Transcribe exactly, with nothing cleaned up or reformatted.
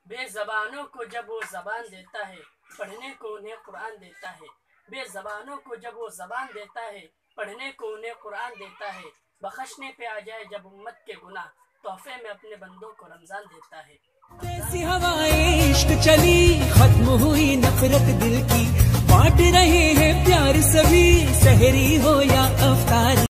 बेज़बानों को जब वो ज़बान देता है, पढ़ने को उन्हें कुरान देता है। बेज़बानों को जब वो ज़बान देता है, पढ़ने को उन्हें कुरान देता है। बख्शने पे आ जाए जब उम्मत के गुनाह, तोहफे में अपने बंदों को रमजान देता है। कैसी हवाएं इश्क चली, खत्म हुई नफरत दिल की, बांट रहे हैं प्यार सभी, सहरी हो या अफ्तारी।